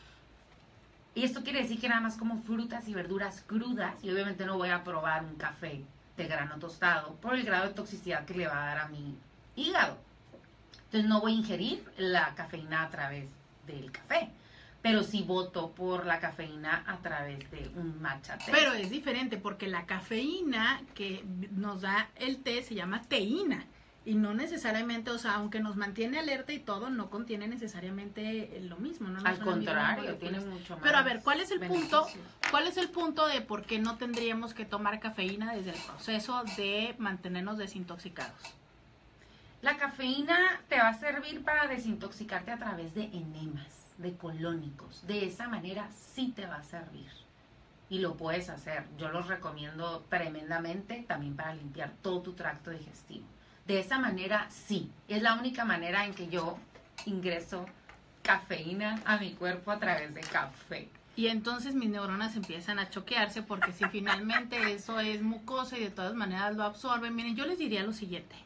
Y esto quiere decir que nada más como frutas y verduras crudas. Y obviamente no voy a probar un café de grano tostado por el grado de toxicidad que le va a dar a mi hígado. Entonces no voy a ingerir la cafeína a través del café. Pero sí voto por la cafeína a través de un matcha té. Pero es diferente porque la cafeína que nos da el té se llama teína y no necesariamente, o sea, aunque nos mantiene alerta y todo, no contiene necesariamente lo mismo. No Al son las mismas contrario, moléculas. tiene mucho más. Pero a ver, ¿cuál es el punto? beneficios. ¿Cuál es el punto de por qué no tendríamos que tomar cafeína desde el proceso de mantenernos desintoxicados? La cafeína te va a servir para desintoxicarte a través de enemas, de colónicos. De esa manera sí te va a servir. Y lo puedes hacer. Yo los recomiendo tremendamente también para limpiar todo tu tracto digestivo. De esa manera sí. Es la única manera en que yo ingreso cafeína a mi cuerpo a través de café. Y entonces mis neuronas empiezan a choquearse porque si finalmente eso es mucosa y de todas maneras lo absorben, miren, yo les diría lo siguiente.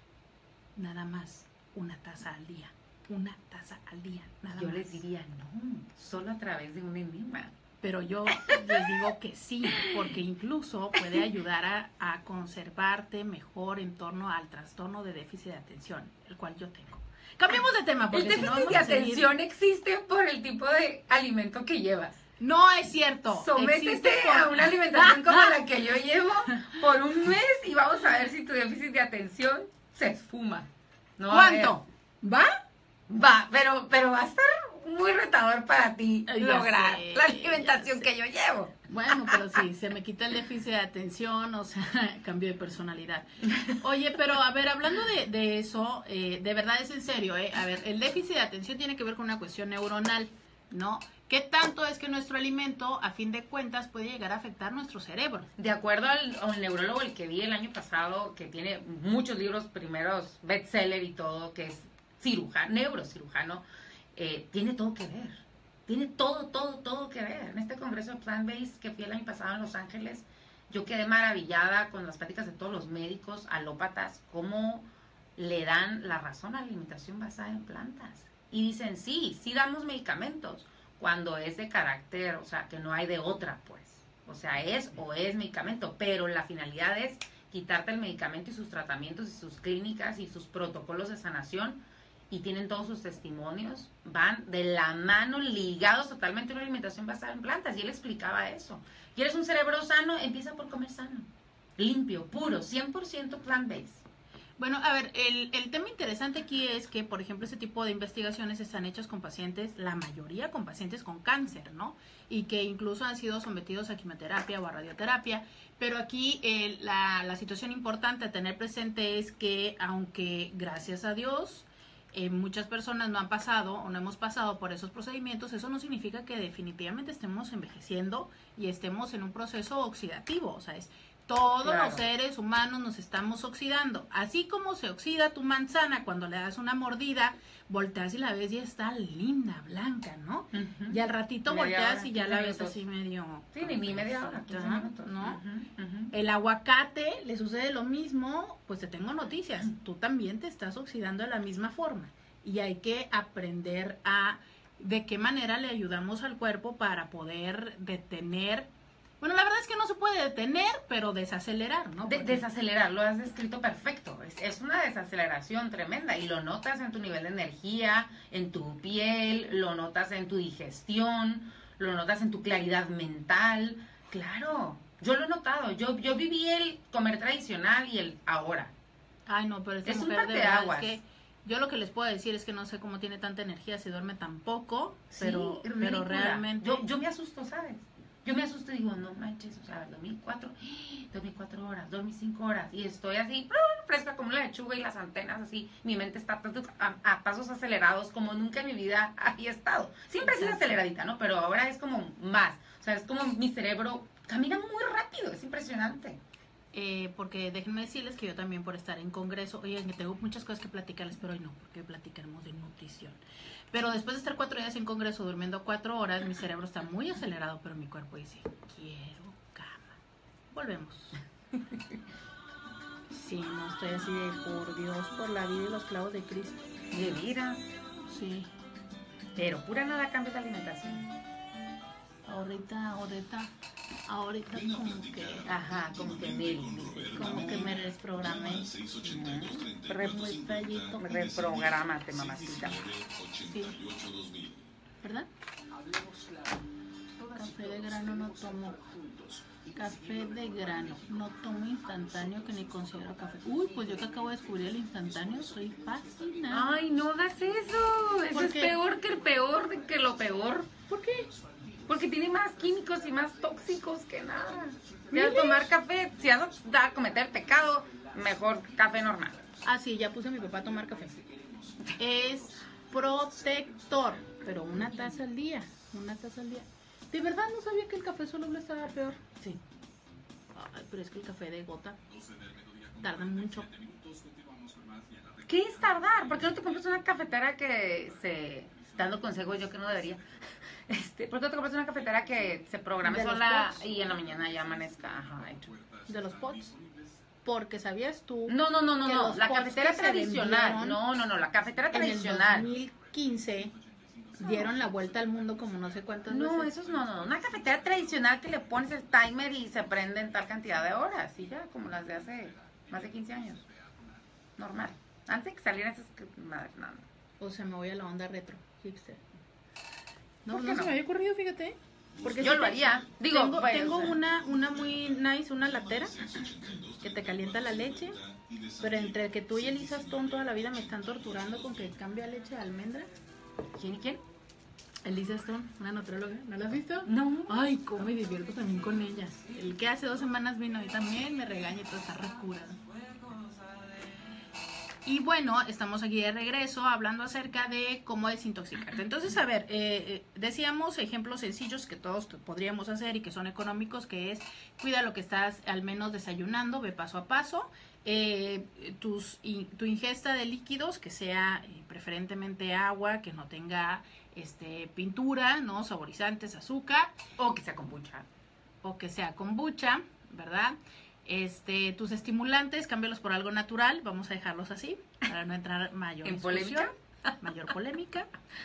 Nada más una taza al día. Una taza al día, nada Yo más. les diría no, solo a través de un enema. Pero yo les digo que sí, porque incluso puede ayudar a conservarte mejor en torno al trastorno de déficit de atención, el cual yo tengo. Cambiemos de tema, porque El si no déficit vamos de a seguir. atención existe por el tipo de alimento que llevas. No es cierto. Sométete Existe por- a una alimentación como la que yo llevo por un mes y vamos a ver si tu déficit de atención se esfuma. No va a haber. ¿Cuánto? ¿Va? Va, pero va a estar muy retador para ti Ya lograr sé, la alimentación ya que yo llevo. Bueno, pero sí, se me quita el déficit de atención, o sea, cambio de personalidad. Oye, pero a ver, hablando de eso, de verdad es en serio, A ver, el déficit de atención tiene que ver con una cuestión neuronal, ¿no? ¿Qué tanto es que nuestro alimento, a fin de cuentas, puede llegar a afectar nuestro cerebro? De acuerdo al neurólogo, el que vi el año pasado, que tiene muchos libros, primeros bestseller y todo, que es neurocirujano, tiene todo que ver. Tiene todo que ver. En este congreso de Plant-Based que fui el año pasado en Los Ángeles, yo quedé maravillada con las pláticas de todos los médicos, alópatas, cómo le dan la razón a la alimentación basada en plantas. Y dicen, sí damos medicamentos, cuando es de carácter, o sea, que no hay de otra, pues. O sea, es medicamento, pero la finalidad es quitarte el medicamento y sus tratamientos y sus clínicas y sus protocolos de sanación, y tienen todos sus testimonios, van de la mano, ligados totalmente a una alimentación basada en plantas, y él explicaba eso. ¿Quieres un cerebro sano? Empieza por comer sano, limpio, puro, 100% plant-based. Bueno, a ver, el tema interesante aquí es que, por ejemplo, ese tipo de investigaciones están hechas con pacientes, la mayoría con pacientes con cáncer, ¿no? Y que incluso han sido sometidos a quimioterapia o a radioterapia. Pero aquí la situación importante a tener presente es que, aunque gracias a Dios muchas personas no han pasado o no hemos pasado por esos procedimientos, eso no significa que definitivamente estemos envejeciendo y estemos en un proceso oxidativo, o sea, todos Claro. los seres humanos nos estamos oxidando. Así como se oxida tu manzana cuando le das una mordida, volteas y la ves y está linda, blanca, ¿no? Uh-huh. Y al ratito Media volteas hora, y ya 15 la ves minutos. así medio... Sí, ni media hora, 15 Ajá, minutos. ¿no? Uh-huh, uh-huh. El aguacate le sucede lo mismo, pues te tengo noticias, tú también te estás oxidando de la misma forma y hay que aprender a de qué manera le ayudamos al cuerpo para poder detener, bueno, la verdad es que no se puede detener, pero desacelerar, ¿no? Porque- Desacelerar, lo has descrito perfecto. Es una desaceleración tremenda y lo notas en tu nivel de energía, en tu piel, lo notas en tu digestión, lo notas en tu claridad mental. Claro, yo lo he notado. Yo viví el comer tradicional y el ahora. Ay, no, pero esta Es un mujer de verdad parteaguas. es que yo lo que les puedo decir es que no sé cómo tiene tanta energía, si duerme tan poco, pero ridícula. realmente... Yo me asusto, ¿sabes? Yo me asusto y digo, no manches, o sea, dormí 4 horas, dormí 5 horas, y estoy así, fresca como la lechuga y las antenas, así, mi mente está a pasos acelerados como nunca en mi vida había estado. Siempre he sido aceleradita, ¿no? Pero ahora es como más, o sea, es como mi cerebro camina muy rápido, es impresionante. Porque déjenme decirles que yo también por estar en congreso, oye, que tengo muchas cosas que platicarles, pero hoy no, porque platicaremos de nutrición. Pero después de estar 4 días en congreso durmiendo 4 horas, mi cerebro está muy acelerado, pero mi cuerpo dice, quiero cama. Volvemos. Sí, no estoy así de, por Dios, por la vida y los clavos de Cristo. De vida. Sí. Pero pura nada cambia la alimentación. Ahorita como que... Ajá, como que Como que me desprogramé. Reprográmate, mamacita. Sí. ¿Verdad? Café de grano no tomo. Café de grano. No tomo instantáneo, que ni considero café. Uy, pues yo que acabo de descubrir el instantáneo, soy fascinada. Ay, no hagas eso. Eso es peor que el peor de que lo peor. ¿Por qué? Porque tiene más químicos y más tóxicos que nada. Si vas a tomar café, si vas a cometer pecado, mejor café normal. Ah, sí, ya puse a mi papá a tomar café. Es protector, pero una taza al día. De verdad no sabía que el café soluble estaba peor. Sí. Ay, pero es que el café de gota tarda mucho. ¿Qué es tardar? ¿Por qué no te compras una cafetera que se... Dando consejos yo que no debería. ¿Por qué no te compras una cafetera que se programe sola y en la mañana ya amanezca? Ajá, hecho. De los pots. Porque sabías tú. No. La cafetera tradicional. No. La cafetera tradicional. En el 2015 dieron la vuelta al mundo como no sé cuántas veces. No, esos no. Una cafetera tradicional que le pones el timer y se prende en tal cantidad de horas. Y ya, como las de hace más de 15 años. Normal. Antes de que salieran esas... No. O sea, me voy a la onda retro, hipster. No se me había ocurrido, fíjate. Porque yo lo haría. Digo, tengo una muy nice, una latera que te calienta la leche, pero entre que tú y Elisa Stone toda la vida me están torturando con que cambia leche de almendra. ¿Quién y quién? Elisa Stone, una nutrióloga. ¿No la has visto? No. Ay, cómo me divierto también con ella. El que hace 2 semanas vino y también me regaña y todo está recurado. Y bueno, estamos aquí de regreso hablando acerca de cómo desintoxicarte. Entonces, a ver, decíamos ejemplos sencillos que todos podríamos hacer y que son económicos, que es cuida lo que estás al menos desayunando, ve paso a paso. Tu ingesta de líquidos, que sea preferentemente agua, que no tenga pintura, ¿no? Saborizantes, azúcar. O que sea kombucha. ¿Verdad? Tus estimulantes, cámbialos por algo natural, vamos a dejarlos así, para no entrar mayor polémica.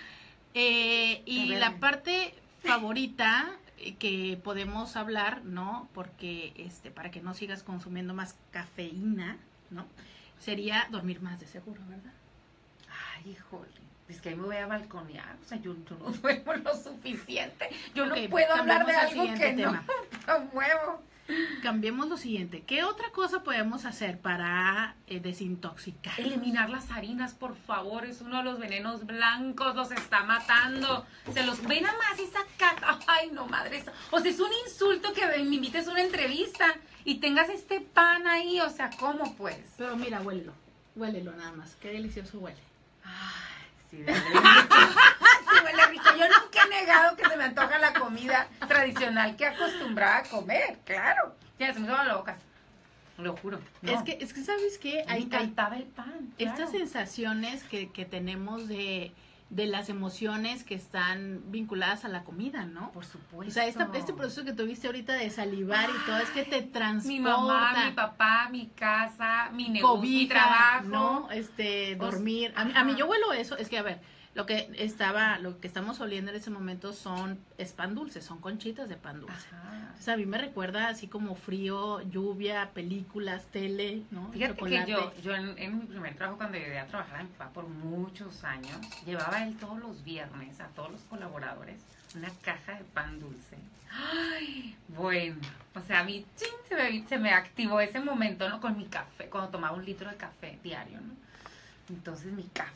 Y la parte favorita que podemos hablar, ¿no? Porque para que no sigas consumiendo más cafeína, ¿no? Sería dormir más de seguro, ¿verdad? Ay, híjole. Es que ahí me voy a balconear, o sea, yo no duermo lo suficiente. Yo no puedo hablar de algo que no muevo. Cambiemos lo siguiente. ¿Qué otra cosa podemos hacer para desintoxicar? Eliminar las harinas, por favor. Es uno de los venenos blancos. Los está matando. Se los ven a más y saca. Ay, no, madre. O sea, es un insulto que me invites a una entrevista y tengas este pan ahí. O sea, ¿cómo pues? Pero mira, huélelo nada más. Qué delicioso huele. Ay, sí, de sí, huele rico. Yo nunca he negado que se me antoja la comida tradicional que acostumbraba a comer, claro. Ya, se me hizo la boca. Lo juro. No. Es que ¿sabes qué? Me encantaba el pan. Claro. Estas sensaciones que tenemos de las emociones que están vinculadas a la comida, ¿no? Por supuesto. O sea, este proceso que tuviste ahorita de salivar y todo, es que te transporta. Mi mamá, mi papá, mi casa, mi negocio, mi trabajo. ¿No? Dormir. A mí yo huelo eso. Es que, a ver, lo que estamos oliendo en ese momento es pan dulce, son conchitas de pan dulce. Ajá. O sea, a mí me recuerda así como frío, lluvia, películas, tele, ¿no? Fíjate chocolate. que yo en mi primer trabajo, cuando llegué a trabajar a mi papá por muchos años, llevaba él todos los viernes a todos los colaboradores una caja de pan dulce. Ay, bueno, o sea, a mí se me activó ese momento, ¿no? Con mi café, cuando tomaba 1 litro de café diario, ¿no? Entonces mi café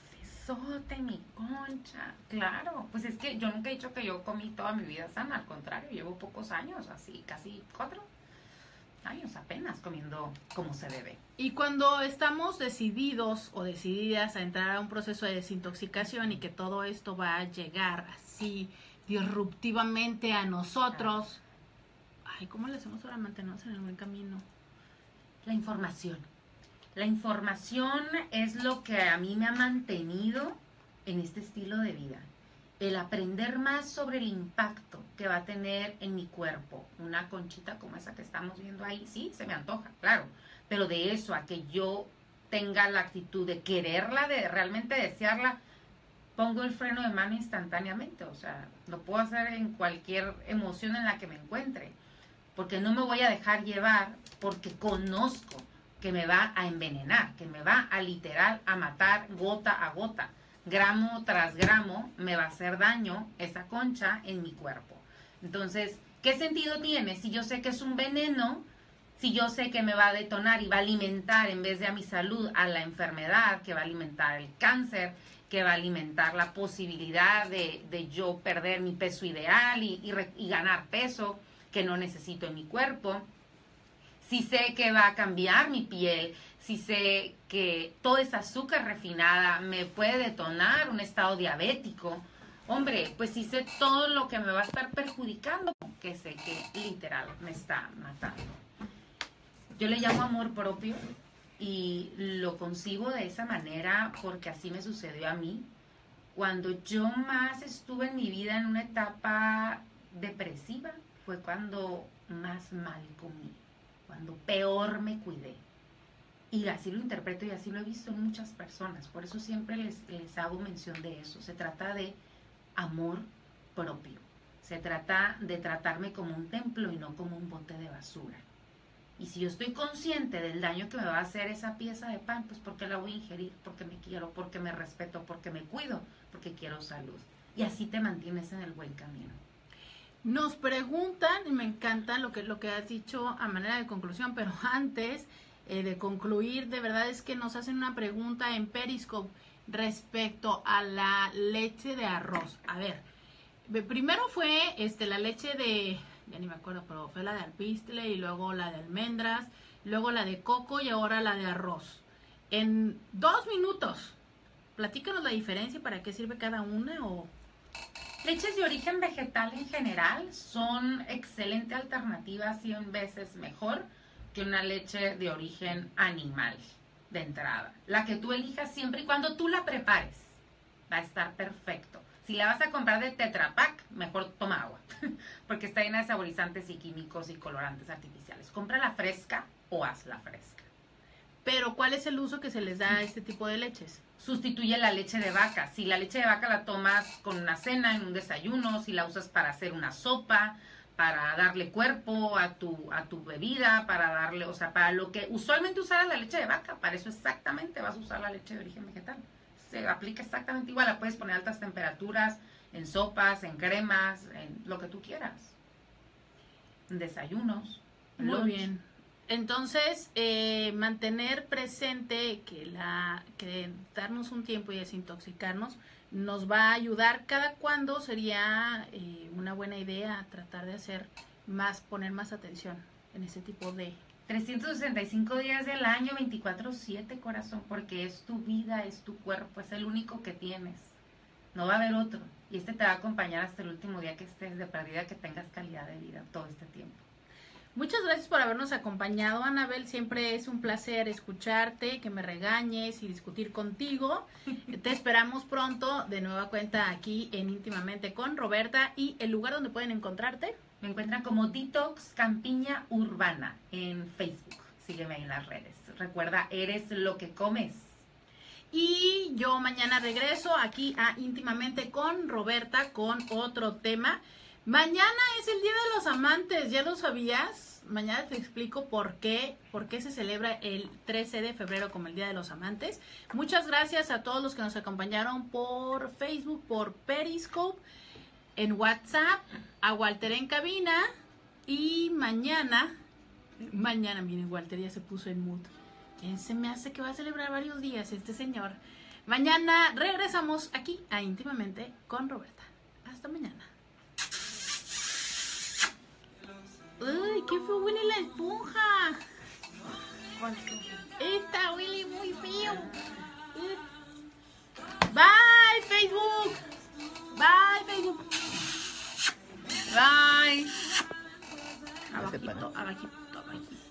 quesote, mi concha. Claro, pues es que yo nunca he dicho que yo comí toda mi vida sana, al contrario, llevo pocos años, así, casi 4 años apenas comiendo como se debe. Y cuando estamos decididos o decididas a entrar a un proceso de desintoxicación y que todo esto va a llegar así disruptivamente a nosotros, ay, ¿cómo le hacemos para mantenernos en el buen camino? La información. La información es lo que a mí me ha mantenido en este estilo de vida. El aprender más sobre el impacto que va a tener en mi cuerpo. Una conchita como esa que estamos viendo ahí, sí, se me antoja, claro. Pero de eso a que yo tenga la actitud de quererla, de realmente desearla, pongo el freno de mano instantáneamente. O sea, lo puedo hacer en cualquier emoción en la que me encuentre. Porque no me voy a dejar llevar porque conozco que me va a envenenar, que me va a literal a matar gota a gota. Gramo tras gramo me va a hacer daño esa concha en mi cuerpo. Entonces, ¿qué sentido tiene si yo sé que es un veneno? Si yo sé que me va a detonar y va a alimentar en vez de a mi salud, a la enfermedad, que va a alimentar el cáncer, que va a alimentar la posibilidad de yo perder mi peso ideal y ganar peso que no necesito en mi cuerpo. Si sé que va a cambiar mi piel, si sé que toda esa azúcar refinada me puede detonar un estado diabético, hombre, pues si sé todo lo que me va a estar perjudicando, que sé que literal me está matando. Yo le llamo amor propio y lo concibo de esa manera porque así me sucedió a mí. Cuando yo más estuve en mi vida en una etapa depresiva, fue cuando más mal comí, cuando peor me cuidé. Y así lo interpreto y así lo he visto en muchas personas. Por eso siempre les hago mención de eso. Se trata de amor propio. Se trata de tratarme como un templo y no como un bote de basura. Y si yo estoy consciente del daño que me va a hacer esa pieza de pan, pues ¿por qué la voy a ingerir? Porque me quiero, porque me respeto, porque me cuido, porque quiero salud. Y así te mantienes en el buen camino. Nos preguntan, y me encanta lo que has dicho a manera de conclusión, pero antes de concluir, de verdad es que nos hacen una pregunta en Periscope respecto a la leche de arroz. A ver, primero fue la leche de, ya ni me acuerdo, pero fue la de alpiste y luego la de almendras, luego la de coco y ahora la de arroz. En 2 minutos, platícanos la diferencia y para qué sirve cada una o... Leches de origen vegetal en general son excelente alternativa, 100 veces mejor que una leche de origen animal de entrada. La que tú elijas siempre y cuando tú la prepares va a estar perfecto. Si la vas a comprar de Tetra Pak, mejor toma agua, porque está llena de saborizantes y químicos y colorantes artificiales. Cómprala fresca o hazla fresca. Pero ¿cuál es el uso que se les da a este tipo de leches? Sustituye la leche de vaca. Si la leche de vaca la tomas con una cena, en un desayuno, si la usas para hacer una sopa, para darle cuerpo a tu bebida, para darle, o sea, para lo que usualmente usarás la leche de vaca, para eso exactamente vas a usar la leche de origen vegetal. Se aplica exactamente igual, la puedes poner a altas temperaturas, en sopas, en cremas, en lo que tú quieras. En desayunos. En Muy lunch. bien. Entonces, mantener presente que darnos un tiempo y desintoxicarnos nos va a ayudar. ¿Cada cuándo sería una buena idea tratar de poner más atención en ese tipo de... 365 días del año, 24/7, corazón, porque es tu vida, es tu cuerpo, es el único que tienes. No va a haber otro. Y te va a acompañar hasta el último día que estés de perdida, que tengas calidad de vida todo este tiempo. Muchas gracias por habernos acompañado, Anabel. Siempre es un placer escucharte, que me regañes y discutir contigo. Te esperamos pronto de nueva cuenta aquí en Íntimamente con Roberta. Y el lugar donde pueden encontrarte. Me encuentran como Detox Campiña Urbana en Facebook. Sígueme ahí en las redes. Recuerda, eres lo que comes. Y yo mañana regreso aquí a Íntimamente con Roberta con otro tema. Mañana es el Día de los Amantes, ¿ya lo sabías? Mañana te explico por qué se celebra el 13 de febrero como el Día de los Amantes. Muchas gracias a todos los que nos acompañaron por Facebook, por Periscope, en WhatsApp, a Walter en cabina. Y mañana, miren, Walter ya se puso en mood. Se me hace que va a celebrar varios días este señor. Mañana regresamos aquí a Íntimamente con Roberta. Hasta mañana. ¡Uy, qué feo huele la esponja! Está huele muy feo. Bye, Facebook. Bye, Facebook. Bye. Abajito, abajito, abajito.